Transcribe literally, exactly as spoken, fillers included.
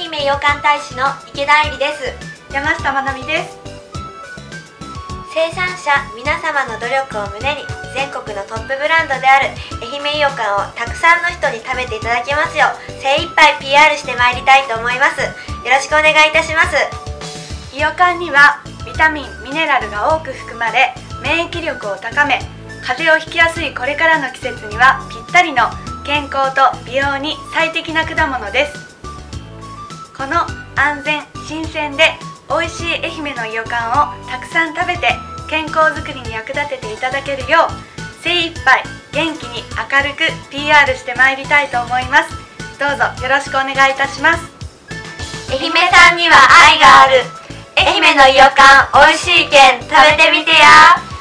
媛いよかん大使の池田愛理です。 山下まなみです。 生産者皆様の努力を胸に全国のトップブランドである愛媛いよかんをたくさんの人に食べていただけますよう精一杯 ピーアール してまいりたいと思います。よろしくお願いいたします。 いよかんにはビタミン、ミネラルが多く含まれ、免疫力を高め、風邪をひきやすいこれからの季節にはぴったりの健康と美容に最適な果物です。この安全・新鮮で美味しい愛媛のいよかんをたくさん食べて健康づくりに役立てていただけるよう精一杯元気に明るく ピーアール してまいりたいと思います。どうぞよろしくお願いいたします。 愛媛さんには愛がある。愛媛のいよかんおいしいけん食べてみてや。